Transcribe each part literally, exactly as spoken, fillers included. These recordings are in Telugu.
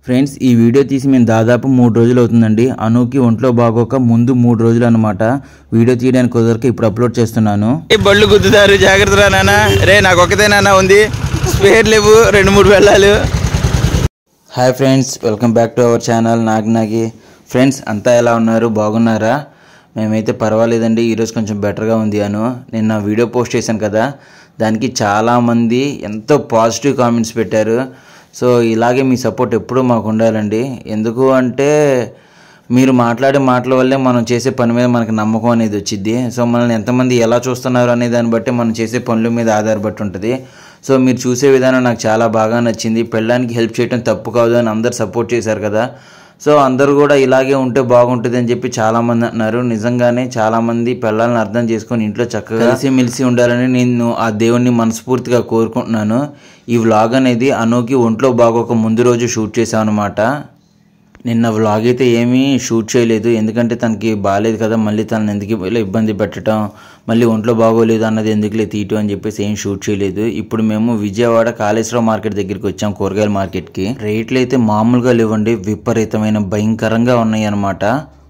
ఫ్రెండ్స్ ఈ వీడియో తీసి మేము దాదాపు మూడు రోజులు అవుతుందండి. అనుకి ఒంట్లో బాగోక ముందు మూడు రోజులు అనమాట. వీడియో తీయడానికి కుదరక ఇప్పుడు అప్లోడ్ చేస్తున్నాను. బళ్ళు గుద్దుతారు, జాగ్రత్త నాన్న. రే నాకు ఒకటేనా ఉంది, స్పేర్ లేవు, రెండు మూడు వెళ్ళాలి. Hi friends, welcome back to our channel Naginagi. Friends అంతా ఎలా ఉన్నారు, బాగున్నారా? మేమైతే పర్వాలేదండి. ఈరోజు కొంచెం బెటర్గా ఉంది. అను నిన్న వీడియో పోస్ట్ చేశాను కదా, దానికి చాలామంది ఎంతో పాజిటివ్ కామెంట్స్ పెట్టారు. సో ఇలాగే మీ సపోర్ట్ ఎప్పుడూ మాకు ఉండాలండి. ఎందుకు అంటే మీరు మాట్లాడే మాటల వల్లే మనం చేసే పని మీద మనకు నమ్మకం అనేది వచ్చింది. సో మనల్ని ఎంతమంది ఎలా చూస్తున్నారు అనే దాన్ని బట్టి మనం చేసే పనుల మీద ఆధారపడి ఉంటుంది. సో మీరు చూసే విధానం నాకు చాలా బాగా నచ్చింది. పెళ్ళానికి హెల్ప్ చేయడం తప్పు కాదు అని అందరు సపోర్ట్ చేశారు కదా. సో అందరూ కూడా ఇలాగే ఉంటే బాగుంటుంది అని చెప్పి చాలామంది అంటున్నారు. నిజంగానే చాలామంది పెళ్ళాలను అర్థం చేసుకొని ఇంట్లో చక్కగా కలిసి మెలిసి ఉండాలని నేను ఆ దేవుణ్ణి మనస్ఫూర్తిగా కోరుకుంటున్నాను. ఈ వ్లాగ్ అనేది అనుకి ఒంట్లో బాగోక ముందు రోజు షూట్ చేశాను అనమాట. నిన్న వ్లాగ్ అయితే ఏమీ షూట్ చేయలేదు, ఎందుకంటే తనకి బాగాలేదు కదా, మళ్ళీ తనని ఎందుకు ఇబ్బంది పెట్టడం, మళ్ళీ ఒంట్లో బాగోలేదు అన్నది ఎందుకులే తీయటం అని చెప్పేసి ఏం షూట్ చేయలేదు. ఇప్పుడు మేము విజయవాడ కాళేశ్వరం మార్కెట్ దగ్గరికి వచ్చాం, కూరగాయల మార్కెట్కి. రేట్లు అయితే మామూలుగా లేవండి, విపరీతమైన భయంకరంగా ఉన్నాయి అనమాట.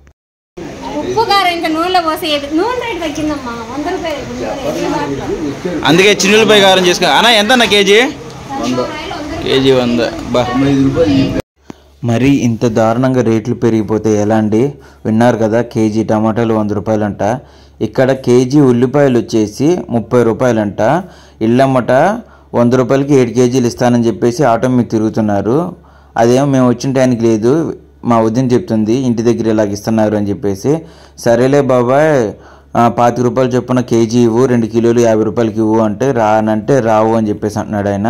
అందుకే చిన్నులపై కారం చేసుకో అన్న. ఎంత అన్న కేజీ? కేజీ వంద. బా మరి ఇంత దారుణంగా రేట్లు పెరిగిపోతే ఎలా అండి? విన్నారు కదా, కేజీ టమాటాలు వంద రూపాయలంట. ఇక్కడ కేజీ ఉల్లిపాయలు వచ్చేసి ముప్పై రూపాయలంట. ఇళ్ళమ్మట వంద రూపాయలకి ఏడు కేజీలు ఇస్తానని చెప్పేసి ఆటో మీద తిరుగుతున్నారు. అదేమో మేము వచ్చిన టైంకి లేదు, మా వదిన చెప్తుంది ఇంటి దగ్గర ఇలాగ ఇస్తున్నారు అని చెప్పేసి. సరేలే బాబాయ్, పాతిక రూపాయలు చొప్పున కేజీ ఇవ్వు, రెండు కిలోలు యాభై రూపాయలకి ఇవ్వు అంటే రానంటే రావు అని చెప్పేసి అంటున్నాడు ఆయన.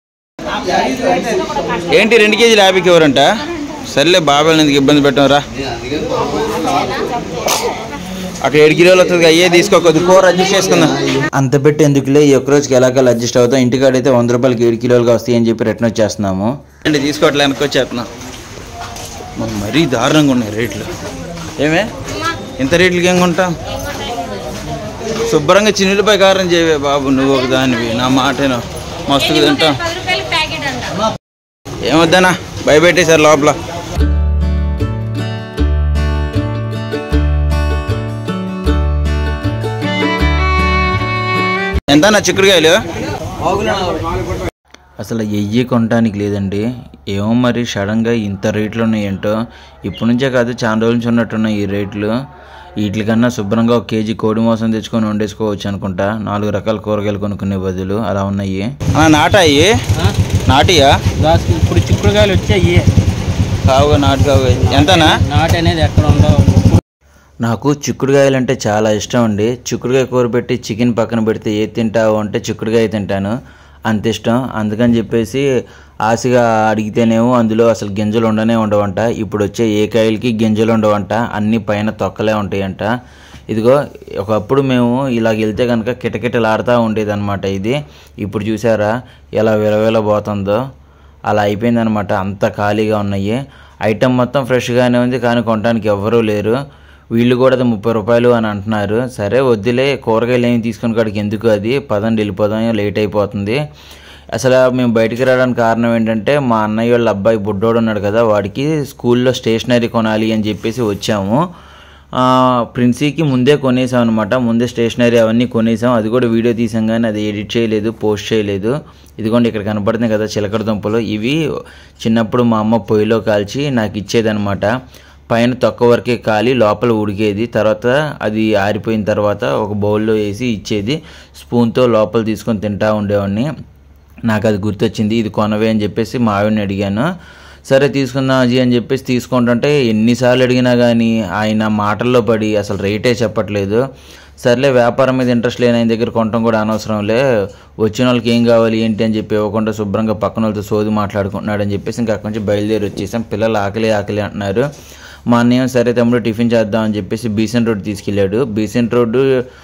ఏంటి రెండు కేజీలు యాభైకి ఎవరంట? సర్లే బాబాయ్ ఎందుకు ఇబ్బంది పెట్టారా, అక్కడ ఏడు కిలోలు వస్తుంది, అయ్యే తీసుకోకొద్దు, కూర అడ్జస్ట్ చేసుకుందాం. అంత పెట్టి ఎందుకులే, ఈ ఒక్క రోజుకి ఎలాగో అడ్జస్ట్ అవుతాం. ఇంటికాడైతే వంద రూపాయలకి ఏడు కిలోలుగా వస్తాయి అని చెప్పి రిటర్న్ వచ్చేస్తున్నాము. అంటే తీసుకోవట్లే వెనక్కి వచ్చేస్తున్నాం. మరీ దారుణంగా ఉన్నాయి రేట్లు. ఏమే ఇంత రేట్లకి ఏం కొంటాం? శుభ్రంగా చిన్నులపై కారం చేయవే బాబు, నువ్వు ఒక దానివి, నా మాటేనో మస్తుగా తింటాం. ఏమొద్దనా భయపెట్టేశారు లోపల. ఎంత నా చిక్కుడుకాయలు? అసలు ఎయ్యి కొనడానికి లేదండి. ఏమో మరి సడన్గా ఇంత రేట్లు ఉన్నాయేంటో. ఇప్పటి నుంచే కాదు, చాలా రోజుల నుంచి ఉన్నట్టున్నాయి ఈ రేట్లు. వీటికన్నా శుభ్రంగా ఒక కేజీ కోడి మాంసం తెచ్చుకొని వండేసుకోవచ్చు అనుకుంటా, నాలుగు రకాల కూరగాయలు కొనుక్కునే బదులు. అలా ఉన్నాయి. నాటాయి నాటియా? ఇప్పుడు చిక్కుడుకాయలు వచ్చాయి కావుగా నాటు కావు. ఎంతనా నాటు అనేది ఎక్కడ ఉండవు. నాకు చిక్కుడుకాయలు అంటే చాలా ఇష్టం అండి. చిక్కుడుకాయ కూర పెట్టి చికెన్ పక్కన పెడితే ఏది తింటావు అంటే చిక్కుడుకాయ తింటాను, అంత ఇష్టం. అందుకని చెప్పేసి ఆశగా అడిగితేనేమో అందులో అసలు గింజలు ఉండనే ఉండవంట. ఇప్పుడు వచ్చే ఏ కాయలకి గింజలు ఉండవంట, అన్ని పైన తొక్కలే ఉంటాయంట. ఇదిగో ఒకప్పుడు మేము ఇలాగ వెళ్తే కనుక కిటకిటలాడుతూ ఉండేది అనమాట ఇది. ఇప్పుడు చూసారా ఎలా విలవిలబోతుందో, అలా అయిపోయిందనమాట. అంత ఖాళీగా ఉన్నాయి. ఐటెం మొత్తం ఫ్రెష్గానే ఉంది, కానీ కొనడానికి ఎవ్వరూ లేరు. వీళ్ళు కూడా అది ముప్పై రూపాయలు అని అంటున్నారు. సరే వద్దులే, కూరగాయలు ఏమి తీసుకుని కాడికి ఎందుకు, అది పదండి వెళ్ళిపోదాం, లేట్ అయిపోతుంది. అసలు మేము బయటికి రావడానికి కారణం ఏంటంటే, మా అన్నయ్య వాళ్ళ అబ్బాయి బుడ్డోడు ఉన్నాడు కదా, వాడికి స్కూల్లో స్టేషనరీ కొనాలి అని చెప్పేసి వచ్చాము. ప్రిన్సీకి ముందే కొనేసాం అనమాట. ముందే స్టేషనరీ అవన్నీ కొనేసాం. అది కూడా వీడియో తీసాం, కానీ అది ఎడిట్ చేయలేదు, పోస్ట్ చేయలేదు. ఇదిగోండి ఇక్కడ కనపడుతుంది కదా చిలకడ దుంపలు. ఇవి చిన్నప్పుడు మా అమ్మ పొయ్యిలో కాల్చి నాకు ఇచ్చేదనమాట. పైన తొక్క వరకే కాలి లోపల ఉడికేది, తర్వాత అది ఆరిపోయిన తర్వాత ఒక బౌల్లో వేసి ఇచ్చేది. స్పూన్తో లోపల తీసుకొని తింటూ ఉండేవాడిని. నాకు అది గుర్తొచ్చింది, ఇది కొనవే అని చెప్పేసి మా ఆవిడని అడిగాను. సరే తీసుకుందాం అజీ అని చెప్పేసి తీసుకుంటుంటే ఎన్నిసార్లు అడిగినా కానీ ఆయన మాటల్లో పడి అసలు రేటే చెప్పట్లేదు. సర్లే వ్యాపారం మీద ఇంట్రెస్ట్ లేని ఆయన దగ్గర కొనడం కూడా అనవసరంలే, వచ్చిన వాళ్ళకి ఏం కావాలి ఏంటి అని చెప్పి ఇవ్వకుండా శుభ్రంగా పక్కన వాళ్ళతో సోది మాట్లాడుకుంటున్నాడు అని చెప్పేసి ఇంకా అక్కడి నుంచి బయలుదేరి వచ్చేసాం. పిల్లలు ఆకలి ఆకలి అంటున్నారు. మా అన్నయ్య సరే తమ్ముడు టిఫిన్ చేద్దాం అని చెప్పేసి బీసెంట్ రోడ్ తీసుకెళ్ళాడు. Besant road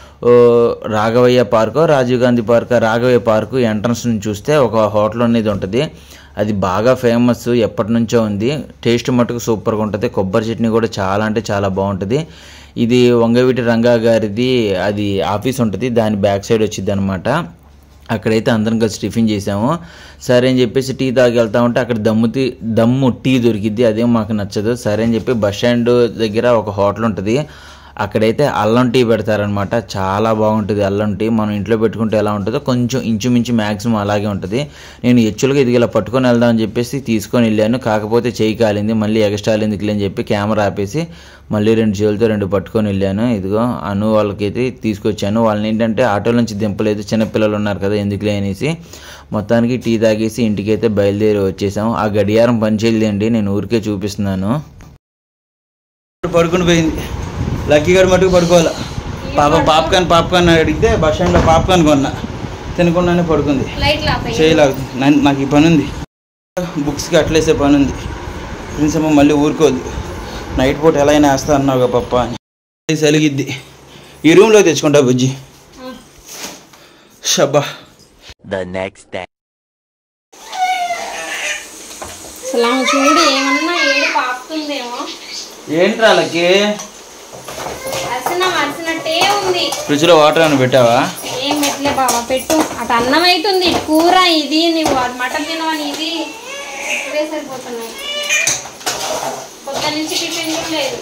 Raghavayya park, Rajiv Gandhi park, Raghavayya park entrance నుంచి చూస్తే ఒక హోటల్ అనేది ఉంటుంది. అది బాగా ఫేమస్, ఎప్పటి నుంచో ఉంది. టేస్ట్ మటుకు సూపర్గా ఉంటుంది. కొబ్బరి చట్నీ కూడా చాలా అంటే చాలా బాగుంటుంది. ఇది వంగవీటి రంగా గారిది అది ఆఫీస్ ఉంటుంది, దాని బ్యాక్ సైడ్ వచ్చింది అనమాట. అక్కడైతే అందరం కలిసి టిఫిన్ చేసాము. సరే అని చెప్పేసి టీ తాగి వెళ్తా ఉంటే అక్కడ దమ్ము టీ దమ్ము టీ దొరికిద్ది, అదేం మాకు నచ్చదు. సరే అని చెప్పి బస్ స్టాండ్ దగ్గర ఒక హోటల్ ఉంటుంది, అక్కడైతే అల్లం టీ పెడతారనమాట. చాలా బాగుంటుంది అల్లం టీ. మనం ఇంట్లో పెట్టుకుంటే ఎలా ఉంటుందో కొంచెం ఇంచుమించు మ్యాక్సిమం అలాగే ఉంటుంది. నేను ఎచ్చులుగా ఇది ఇలా పట్టుకొని వెళ్దామని చెప్పేసి తీసుకొని వెళ్ళాను, కాకపోతే చేయి కాలింది. మళ్ళీ ఎక్స్ట్రా ఎందుకులే అని చెప్పి కెమెరా ఆపేసి మళ్ళీ రెండు చేతులతో రెండు పట్టుకొని వెళ్ళాను. ఇదిగో అను వాళ్ళకైతే తీసుకొచ్చాను. వాళ్ళని ఏంటంటే ఆటో నుంచి దింపలేదు, చిన్నపిల్లలు ఉన్నారు కదా ఎందుకులే అనేసి మొత్తానికి టీ తాగేసి ఇంటికైతే బయలుదేరి వచ్చేసాము. ఆ గడియారం పనిచేయలేదండి, నేను ఊరికే చూపిస్తున్నాను. పడుకుని పోయింది. లక్కీ గారు మటుకు పడుకోవాలి. పాప పాప్కార్న్ పాప్కార్న్ అడిగితే బస్ స్టాండ్లో పాప్కార్న్ కొన్నా, తినకుండానే పడుకుంది. చేయలాగుతుంది. నాకు ఈ పని ఉంది, బుక్స్కి అట్లేసే పని ఉంది. ప్రిన్సమ్మ మళ్ళీ ఊరుకోదు, నైట్ పూట ఎలా అయినా వేస్తా అన్నావు పప్ప అని సలిగిద్ది. ఈ రూమ్లో తెచ్చుకుంటా బుజ్జి. షబ్బా. The next day. చూడు ఏమన్నా ఏడు పాపుతుందేమో. ఏంట్రా లక్కీ? ఫ్రిడ్జ్లో వాటర్ అని పెట్టావా? ఏం పెట్టలే బాబా, పెట్టు. అటు అన్నం అవుతుంది, కూర ఇది, నువ్వు మటన్ తినవని ఇది ఇవే సరిపోతున్నాయి. కొత్త నుంచి టిఫిన్ లేదు,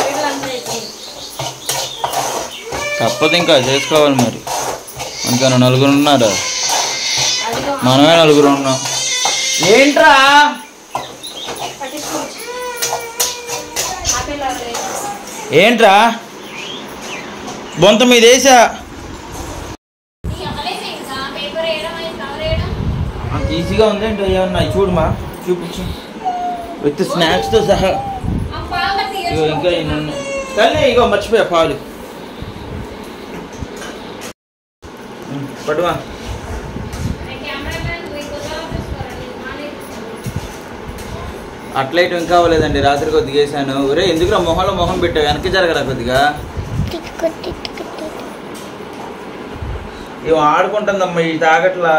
తప్పదు ఇంకా చేసుకోవాలి మరి. మనకన్నా నలుగురు ఉన్నారు, మనమే నలుగురు ఉన్నాం. ఏంట్రా ఏంట్రా బొంత మీద వేసా. అంత ఈజీగా ఉందేంటో ఏమన్నా చూడమా, చూపించు విత్ స్నాక్స్తో సహా. ఇగో ఇంకా తల్లి, ఇగో మర్చిపోయా పాలు. పట్టువా. అట్లయితే ఇంకా అవ్వలేదండి, రాత్రి కొద్దిగా వేసాను. ఒరే ఎందుకురా మొహంలో మొహం పెట్టావు, వెనక్కి జరగరా కొద్దిగా. ఇవి ఆడుకుంటుందమ్మా ఈ తాగట్లా.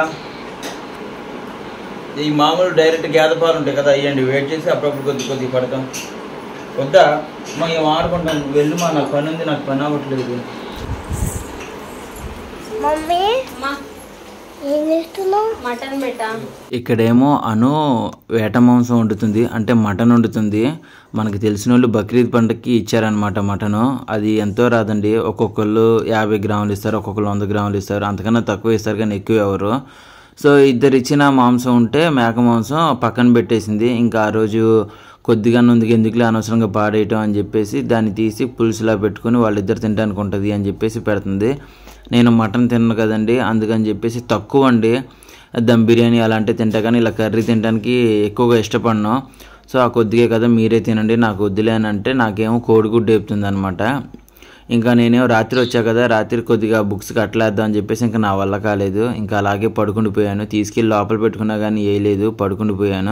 ఈ మామూలు డైరెక్ట్ గేదె పాలు ఉంటాయి కదా, అయ్యండి వెయిట్ చేసి అప్పుడప్పుడు కొద్ది కొద్దిగా పడతాం. వద్దా మా ఏం ఆడుకుంటాను, వెళ్ళుమా నాకు పని ఉంది, నాకు పని అవ్వట్లేదు. ఇక్కడేమో అను వేట మాంసం వండుతుంది, అంటే మటన్ వండుతుంది. మనకి తెలిసిన వాళ్ళు బక్రీద్ పండుగకి ఇచ్చారనమాట మటను. అది ఎంతో రాదండి, ఒక్కొక్కళ్ళు యాభై గ్రాములు ఇస్తారు, ఒక్కొక్కళ్ళు వంద గ్రాములు ఇస్తారు, అంతకన్నా తక్కువ ఇస్తారు కానీ ఎక్కువ ఎవరు. సో ఇద్దరు ఇచ్చిన మాంసం ఉంటే మేక మాంసం పక్కన పెట్టేసింది. ఇంకా ఆ రోజు కొద్దిగా ముందుకు ఎందుకులే అనవసరంగా పాడేయటం అని చెప్పేసి దాన్ని తీసి పులుసులా పెట్టుకుని వాళ్ళిద్దరు తినడానికి ఉంటుంది అని చెప్పేసి పెడుతుంది. నేను మటన్ తిన్నాను కదండి, అందుకని చెప్పేసి తక్కువ అండి దమ్ బిర్యానీ అలాంటివి తింటా, కానీ ఇలా కర్రీ తినడానికి ఎక్కువగా ఇష్టపడను. సో ఆ కొద్దిగా కదా మీరే తినండి, నాకు వద్దులే అని అంటే నాకేమో కోడిగుడ్డు వేపుతుంది అనమాట. ఇంకా నేనేమో రాత్రి వచ్చా కదా, రాత్రి కొద్దిగా బుక్స్కి అట్లేద్దాం అని చెప్పేసి ఇంకా నా వల్ల కాలేదు, ఇంకా అలాగే పడుకుండిపోయాను. తీసుకెళ్ళి లోపల పెట్టుకున్నా కానీ వేయలేదు, పడుకుండిపోయాను.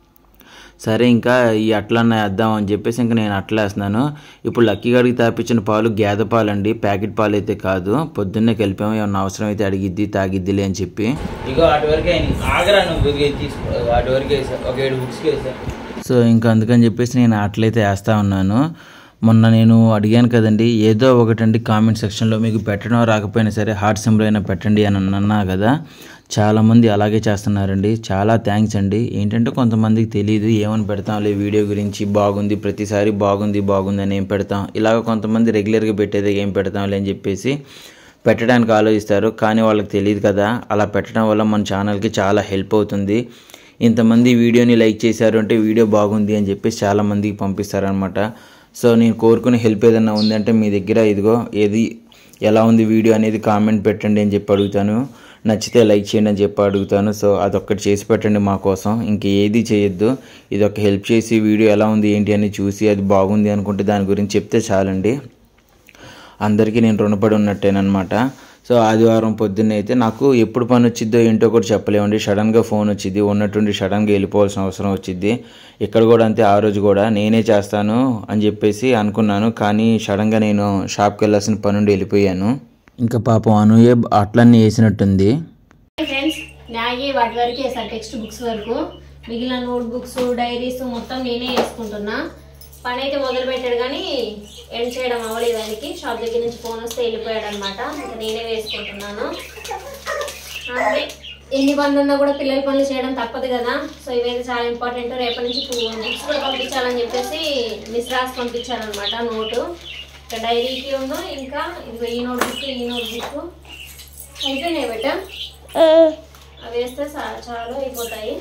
సరే ఇంకా ఈ అట్లన్నా వేద్దాం అని చెప్పేసి ఇంకా నేను అట్లా వేస్తున్నాను. ఇప్పుడు లక్కీ గడికి తాపించిన పాలు గేదె పాలు అండి, ప్యాకెట్ పాలు అయితే కాదు. పొద్దున్నే కలిపాము, ఏమన్నా అవసరం అయితే అడిగిద్ది తాగిద్దిలే అని చెప్పి. ఇగో అటు వరకు ఆగరా నువ్వు తీసుకో, అటు వరకు వేసా, ఒక ఏడు బుక్స్కి వేసా. సో ఇంకా అందుకని చెప్పేసి నేను అట్లయితే వేస్తూ ఉన్నాను. మొన్న నేను అడిగాను కదండి, ఏదో ఒకటండి కామెంట్ సెక్షన్లో మీకు పెట్టడం రాకపోయినా సరే హార్ట్ సింబల్ అయినా పెట్టండి అని అన్నా కదా, చాలామంది అలాగే చేస్తున్నారండి. చాలా థ్యాంక్స్ అండి. ఏంటంటే కొంతమందికి తెలియదు, ఏమని పెడతాంలే వీడియో గురించి, బాగుంది ప్రతిసారి బాగుంది బాగుంది అని ఏం పెడతాం, ఇలాగ కొంతమంది రెగ్యులర్గా పెట్టేది ఏం పెడతాంలే అని చెప్పేసి పెట్టడానికి ఆలోచిస్తారు. కానీ వాళ్ళకి తెలియదు కదా, అలా పెట్టడం వల్ల మన ఛానల్కి చాలా హెల్ప్ అవుతుంది. ఇంతమంది వీడియోని లైక్ చేశారు అంటే వీడియో బాగుంది అని చెప్పేసి చాలామందికి పంపిస్తారనమాట. సో నేను కోరుకునే హెల్ప్ ఏదన్నా ఉందంటే మీ దగ్గర ఇదిగో ఏది ఎలా ఉంది వీడియో అనేది కామెంట్ పెట్టండి అని చెప్పి అడుగుతాను. నచ్చితే లైక్ చేయండి అని చెప్పి అడుగుతాను. సో అదొక్కటి చేసి పెట్టండి మా కోసం, ఇంక ఏది చేయొద్దు. ఇదొక హెల్ప్ చేసి వీడియో ఎలా ఉంది ఏంటి అని చూసి అది బాగుంది అనుకుంటే దాని గురించి చెప్తే చాలండి. అందరికీ నేను రుణపడి ఉన్నట్టేనమాట. సో ఆదివారం పొద్దున్నే అయితే నాకు ఎప్పుడు పని వచ్చిద్దో ఏంటో కూడా చెప్పలేమండి. సడన్గా ఫోన్ వచ్చింది, ఉన్నట్టుండి సడన్గా వెళ్ళిపోవాల్సిన అవసరం వచ్చింది. ఇక్కడ కూడా అంతే, ఆ రోజు కూడా నేనే చేస్తాను అని చెప్పేసి అనుకున్నాను, కానీ సడన్గా నేను షాప్కి వెళ్ళాల్సిన పని నుండి వెళ్ళిపోయాను. ఇంకా పాపం అనూయే అట్లన్నీ వేసినట్టుంది. ఫ్రెండ్స్ నాగి వాటి వరకు వేసాను, టెక్స్ట్ బుక్స్ వరకు. మిగిలిన నోట్ బుక్స్ డైరీస్ మొత్తం నేనే వేసుకుంటున్నా. పని అయితే మొదలు పెట్టాడు కానీ ఎండ్ చేయడం అవ్వలేదు. దానికి షాప్ దగ్గర నుంచి ఫోన్ వస్తే వెళ్ళిపోయాడు అనమాట. ఇంకా నేనే వేసుకుంటున్నాను. అంటే ఎన్ని పనులు ఉన్నా కూడా పిల్లల పనులు చేయడం తప్పదు కదా. సో ఇవైతే చాలా ఇంపార్టెంట్. రేపటి నుంచి బుక్స్ కూడా పంపించాలని చెప్పేసి మిస్ రాసి పంపించారనమాట నోటు. ఇంకా డైరీకి ఉందో ఇంకా ఇది ఈ నోట్ బుక్ ఈ నోట్ బుక్ అయిపోయినాయి బెట. అవి వేస్తే చాలా అయిపోతాయి.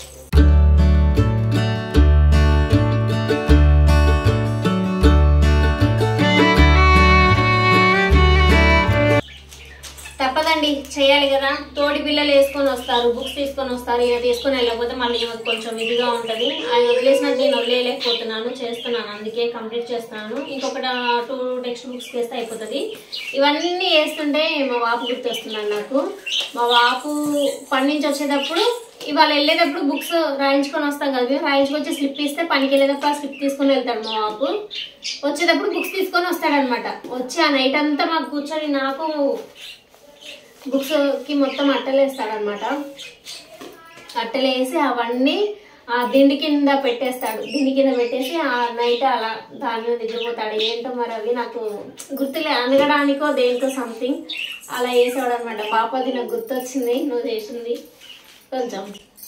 తప్పదండి, చేయాలి కదా. తోడి పిల్లలు వేసుకొని వస్తారు, బుక్స్ తీసుకొని వస్తారు. ఇక తీసుకొని వెళ్ళకపోతే మళ్ళీ ఇవ్వదు, కొంచెం ఇదిగా ఉంటుంది. ఆయన వదిలేసినట్టు నేను వదిలేయలేకపోతున్నాను, చేస్తున్నాను, అందుకే కంప్లీట్ చేస్తున్నాను. ఇంకొకటి టూ టెక్స్ట్ బుక్స్ వేస్తే అయిపోతుంది. ఇవన్నీ వేస్తుంటే మా వాపు గుర్తొస్తున్నాను నాకు. మా వాపు పని నుంచి వచ్చేటప్పుడు ఇవాళ వెళ్ళేటప్పుడు బుక్స్ రాయించుకొని వస్తాం కదా, మేము రాయించుకొచ్చి స్లిప్ ఇస్తే పనికి వెళ్ళేటప్పుడు ఆ స్లిప్ తీసుకొని వెళ్తాడు మా వాపు. వచ్చేటప్పుడు బుక్స్ తీసుకొని వస్తాడనమాట. వచ్చి ఆ నైట్ అంతా మాకు కూర్చొని నాకు బుక్స్ కి మొత్తం అట్టలేస్తాడనమాట. అట్టలేసి అవన్నీ ఆ దిండి కింద పెట్టేస్తాడు. దిండి కింద పెట్టేసి ఆ నైట్ అలా దాని మీద నిద్రపోతాడు. ఏంటో మరి అవి నాకు గుర్తులే, అనగడానికో దేనికో సంథింగ్ అలా వేసేవాడు అనమాట. పాప అది నాకు గుర్తొచ్చింది నువ్వు చేసింది కొంచెం.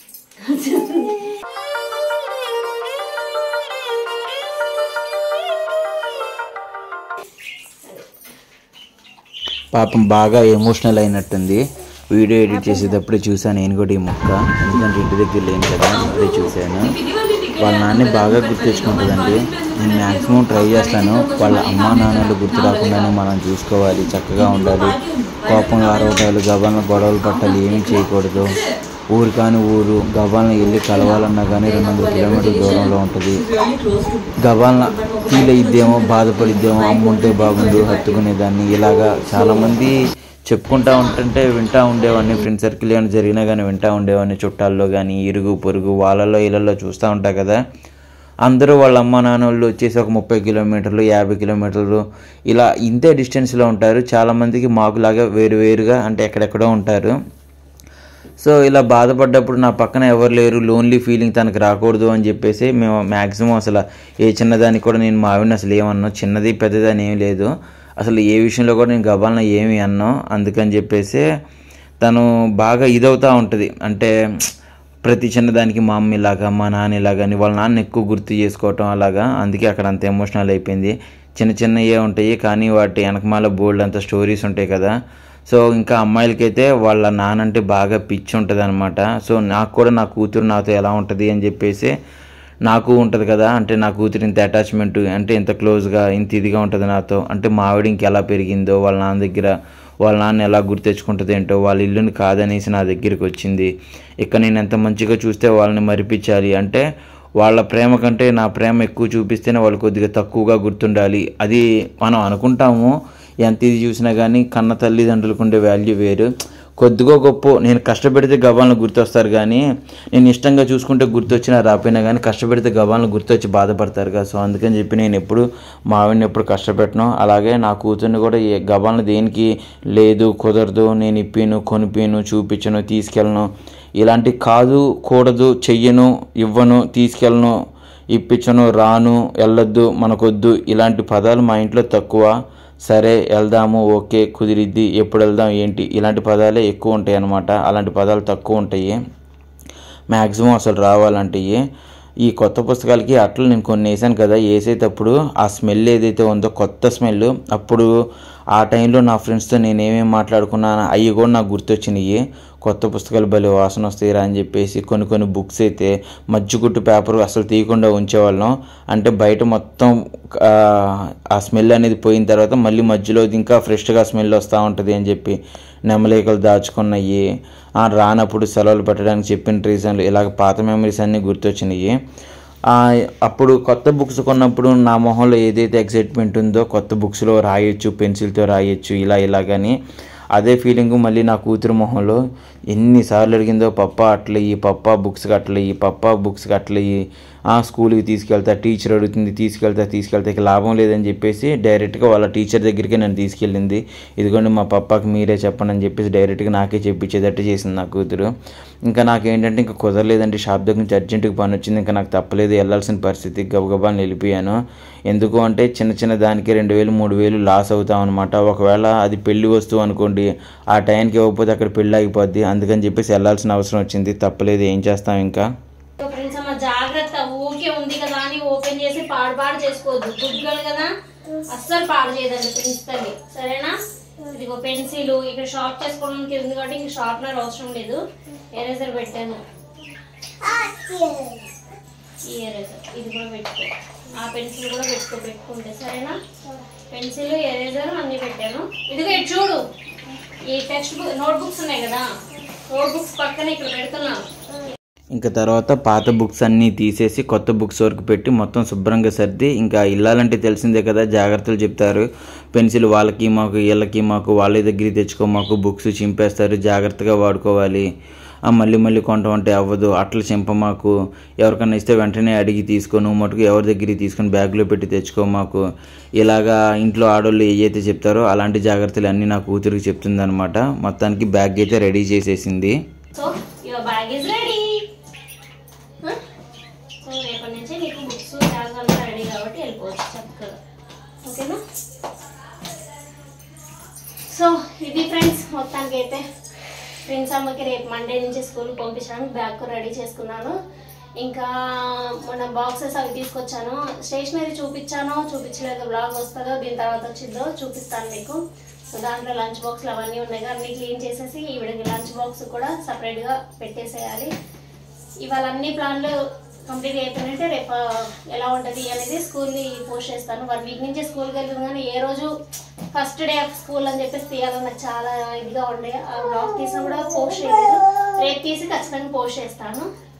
పాపం బాగా ఎమోషనల్ అయినట్టుంది. వీడియో ఎడిట్ చేసేటప్పుడు చూసాను నేను కూడా ఈ ముక్క, ఎందుకంటే ఇంటి దగ్గర లేను కదా, ఇప్పుడే చూశాను. వాళ్ళ నాన్న బాగా గుర్తు తెచ్చుకుంటుందండి. నేను మ్యాక్సిమం ట్రై చేస్తాను వాళ్ళ అమ్మా నాన్నలు గుర్తు రాకుండానే మనం చూసుకోవాలి, చక్కగా ఉండాలి. కోపంగా అరవటాలు, గబాలను గొడవలు పట్టాలి, ఏమీ చేయకూడదు. ఊరు కాని ఊరు గబాలను వెళ్ళి కలవాలన్నా కానీ రెండు వందల కిలోమీటర్ల దూరంలో ఉంటుంది. గబాలను ఫీల్ అయిద్దేమో, బాధపడిద్దేమో, అమ్ముంటే బాగుండు హత్తుకునేదాన్ని. ఇలాగా చాలామంది చెప్పుకుంటూ ఉంటుంటే వింటూ ఉండేవాడిని. ఫ్రెండ్ సర్కిల్ ఏమైనా జరిగినా కానీ వింటూ ఉండేవాడిని. చుట్టాల్లో కానీ ఇరుగు పొరుగు వాళ్ళలో ఇళ్ళల్లో చూస్తూ ఉంటా కదా, అందరూ వాళ్ళ అమ్మ నాన్న వాళ్ళు వచ్చేసి ఒక ముప్పై కిలోమీటర్లు యాభై కిలోమీటర్లు ఇలా ఇంతే డిస్టెన్స్లో ఉంటారు. చాలామందికి మాకులాగా వేరు వేరుగా అంటే ఎక్కడెక్కడో ఉంటారు. సో ఇలా బాధపడ్డప్పుడు నా పక్కన ఎవరు లేరు, లోన్లీ ఫీలింగ్ తనకు రాకూడదు అని చెప్పేసి మేము మ్యాక్సిమం అసలు ఏ చిన్నదానికి కూడా నేను మా ఆవిడని అసలు ఏమన్నా, చిన్నది పెద్దదని ఏం లేదు, అసలు ఏ విషయంలో కూడా నేను గబాలన ఏమి అన్నా. అందుకని చెప్పేసి తను బాగా ఇదవుతూ ఉంటుంది. అంటే ప్రతి చిన్నదానికి మా అమ్మ ఇలాగా మా నాన్న ఇలాగని వాళ్ళ నాన్న ఎక్కువ గుర్తు చేసుకోవటం అలాగా. అందుకే అక్కడ అంత ఎమోషనల్ అయిపోయింది. చిన్న చిన్నవే ఉంటాయి కానీ వాటి వెనకమాల బోల్డ్ అంత స్టోరీస్ ఉంటాయి కదా. సో ఇంకా అమ్మాయిలకైతే వాళ్ళ నాన్న అంటే బాగా పిచ్చి ఉంటుంది అనమాట. సో నాకు కూడా నా కూతురు నాతో ఎలా ఉంటుంది అని చెప్పేసి నాకు ఉంటుంది కదా, అంటే నా కూతురు ఇంత అటాచ్మెంట్ అంటే ఇంత క్లోజ్గా ఇంత ఇదిగా ఉంటుంది నాతో. అంటే మా ఆవిడ ఇంకెలా పెరిగిందో, వాళ్ళ నాన్న దగ్గర వాళ్ళ నాన్న ఎలా గుర్తు తెచ్చుకుంటుంది ఏంటో, వాళ్ళ ఇల్లుని కాదనేసి నా దగ్గరికి వచ్చింది. ఇక్కడ నేను ఎంత మంచిగా చూస్తే వాళ్ళని మరిపించాలి అంటే వాళ్ళ ప్రేమ కంటే నా ప్రేమ ఎక్కువ చూపిస్తేనే వాళ్ళు కొద్దిగా తక్కువగా గుర్తుండాలి. అది మనం అనుకుంటాము, ఎంత ఇది చూసినా కానీ కన్న తల్లిదండ్రులకు ఉండే వాల్యూ వేరు. కొద్దిగా గొప్ప నేను కష్టపెడితే గబాలను గుర్తొస్తారు కానీ నేను ఇష్టంగా చూసుకుంటే గుర్తొచ్చినా రాపోయినా కానీ కష్టపెడితే గబాలను గుర్తొచ్చి బాధపడతారు కదా. సో అందుకని చెప్పి నేను ఎప్పుడు మా ఆవిడని ఎప్పుడు కష్టపెట్టను. అలాగే నా కూతుర్ని కూడా ఏ గబాలను దేనికి లేదు, కుదరదు, నేను ఇప్పిను, కొనిపిను, చూపించను, తీసుకెళ్ళను, ఇలాంటి కాదు, కూడదు, చెయ్యను, ఇవ్వను, తీసుకెళ్ళను, ఇప్పించను, రాను, వెళ్ళొద్దు, మనకొద్దు, ఇలాంటి పదాలు మా ఇంట్లో తక్కువ. సరే వెళ్దాము, ఓకే కుదిరిద్ది, ఎప్పుడు వెళ్దాం ఏంటి, ఇలాంటి పదాలే ఎక్కువ ఉంటాయి అన్నమాట. అలాంటి పదాలు తక్కువ ఉంటాయి మ్యాక్సిమం అసలు రావాలంటే. ఈ కొత్త పుస్తకాలకి అట్లా నేను కొన్ని వేసాను కదా, వేసేటప్పుడు ఆ స్మెల్ ఏదైతే ఉందో కొత్త స్మెల్, అప్పుడు ఆ టైంలో నా ఫ్రెండ్స్తో నేను ఏమేమి మాట్లాడుకున్నాను అవి కూడా నాకు గుర్తొచ్చినాయి. కొత్త పుస్తకాలు భలే వాసన వస్తాయిరా అని చెప్పేసి కొన్ని కొన్ని బుక్స్ అయితే మజ్జిగుట్టు పేపర్ అసలు తీయకుండా ఉంచేవాళ్ళం. అంటే బయట మొత్తం ఆ స్మెల్ అనేది పోయిన తర్వాత మళ్ళీ మధ్యలో ఇంకా ఫ్రెష్గా స్మెల్ వస్తూ ఉంటుంది అని చెప్పి నెమలికలు దాచుకున్నాయి. రానప్పుడు సెలవులు పెట్టడానికి చెప్పిన రీజన్లు ఇలాగ పాత మెమరీస్ అన్నీ గుర్తొచ్చినాయి. అప్పుడు కొత్త బుక్స్ కొన్నప్పుడు నా మొహంలో ఏదైతే ఎక్సైట్మెంట్ ఉందో కొత్త బుక్స్లో రాయొచ్చు, పెన్సిల్తో రాయొచ్చు ఇలా ఇలాగని, అదే ఫీలింగ్ మళ్ళీ నా కూతురు మొహంలో ఎన్నిసార్లు అడిగిందో, పప్ప అట్లయ్యి, పప్ప బుక్స్కి అట్లయ్యి, పప్ప బుక్స్కి అట్లయ్యి, ఆ స్కూల్కి తీసుకెళ్తా, టీచర్ అడుగుతుంది తీసుకెళ్తా తీసుకెళ్తా ఇక లాభం లేదని చెప్పేసి డైరెక్ట్గా వాళ్ళ టీచర్ దగ్గరికి నన్ను తీసుకెళ్ళింది. ఇదిగోండి మా పప్పాకి మీరే చెప్పండి అని చెప్పేసి డైరెక్ట్గా నాకే చెప్పించేటట్టు చేసింది నా కూతురు. ఇంకా నాకేంటంటే ఇంకా కుదరలేదండి, షాప్ దగ్గర నుంచి అర్జెంటుగా పని వచ్చింది, ఇంకా నాకు తప్పలేదు వెళ్ళాల్సిన పరిస్థితి. గబగబాని వెళ్ళిపోయాను. ఎందుకు అంటే చిన్న చిన్న దానికి రెండు వేలు మూడు వేలు లాస్ అవుతాం అనమాట. ఒకవేళ అది పెళ్లి వస్తువు అనుకోండి, ఆ టైంకి ఇవ్వకపోతే అక్కడ పెళ్ళి ఆగిపోద్ది. అందుకని చెప్పేసి వెళ్ళాల్సిన అవసరం వచ్చింది, తప్పలేదు, ఏం చేస్తాం ఇంకా. ఫ్రెండ్స్ అమ్మ జాగ్రత్త, ఊకే ఉంది కదా అని ఓపెన్ చేసి పాడు పాడు చేసుకోవద్దు. గుడ్గలు కదా అస్సలు పాడు చేయదండి ప్రిన్సిపల్, సరేనా? ఇదిగో పెన్సిల్ ఇక్కడ షార్ప్ చేసుకోవడానికి ఉంది కాబట్టి ఇంక షార్ప్నర్ అవసరం లేదు. ఎరేజర్ పెట్టాను, ఈ ఎరేజర్ ఇది కూడా పెట్టుకో, ఆ పెన్సిల్ కూడా పెట్టుకో పెట్టుకుంటే సరేనా? పెన్సిల్ ఎరేజర్ అన్నీ పెట్టాను. ఇదిగో ఇటు చూడు, ఈ టెక్స్ట్ బుక్ నోట్ బుక్స్ ఉన్నాయి కదా, నోట్ బుక్స్ పక్కన ఇక్కడ పెడుతున్నాను. ఇంకా తర్వాత పాత బుక్స్ అన్నీ తీసేసి కొత్త బుక్స్ వరకు పెట్టి మొత్తం శుభ్రంగా సర్ది, ఇంకా ఇల్లాలంటే తెలిసిందే కదా జాగ్రత్తలు చెప్తారు. పెన్సిల్ వాళ్ళకి మాకు వీళ్ళకి మాకు వాళ్ళ దగ్గర తెచ్చుకో మాకు, బుక్స్ చింపేస్తారు, జాగ్రత్తగా వాడుకోవాలి, మళ్ళీ మళ్ళీ కొంటామంటే అవ్వదు, అట్లా చింప మాకు, ఎవరికన్నా ఇస్తే వెంటనే అడిగి తీసుకో, నువ్వు మటుకు ఎవరి దగ్గరికి తీసుకొని బ్యాగ్లో పెట్టి తెచ్చుకో మాకు, ఇలాగా ఇంట్లో ఆడవాళ్ళు ఏవైతే చెప్తారో అలాంటి జాగ్రత్తలు అన్నీ నా కూతురికి చెప్తుంది అనమాట. మొత్తానికి బ్యాగ్ అయితే రెడీ చేసేసింది. So your bag is ready. So రేపటి నుంచి నీకు బుక్స్ బ్యాగ్ అంతా రెడీ కాబట్టి వెళ్ళిపోవచ్చు చక్కగా, ఓకేనా? సో ఇది ఫ్రెండ్స్ మొత్తానికి అయితే ఫ్రెండ్స్ అమ్మకి రేపు మండే నుంచి స్కూల్కి పంపించడానికి బ్యాగ్ రెడీ చేసుకున్నాను. ఇంకా మన బాక్సెస్ అవి తీసుకొచ్చాను, స్టేషనరీ చూపించాను, చూపించలేదు, బ్లాగ్ వస్తుందో దీని తర్వాత వచ్చిందో చూపిస్తాను మీకు. సో దాంట్లో లంచ్ బాక్స్లు అవన్నీ ఉన్నాయి, అన్నీ క్లీన్ చేసేసి ఈవిడకి లంచ్ బాక్స్ కూడా సపరేట్గా పెట్టేసేయాలి. ఇవాళ అన్ని ప్లాన్లు కంప్లీట్ అయిపోయినట్టే రేపు ఎలా ఉంటుంది అనేది స్కూల్ని పోస్ట్ చేస్తాను. వన్ వీక్ నుంచి స్కూల్కి వెళ్తుంది కానీ ఏ రోజు ఫస్ట్ డే ఆఫ్ స్కూల్ అని చెప్పేసి తీయాలని నాకు చాలా ఇదిగా ఉండే, ఆ బ్లాగ్ తీసినా కూడా పోస్ట్ చేయలేదు. రేపు తీసి ఖచ్చితంగా పోస్ట్ చేస్తాను.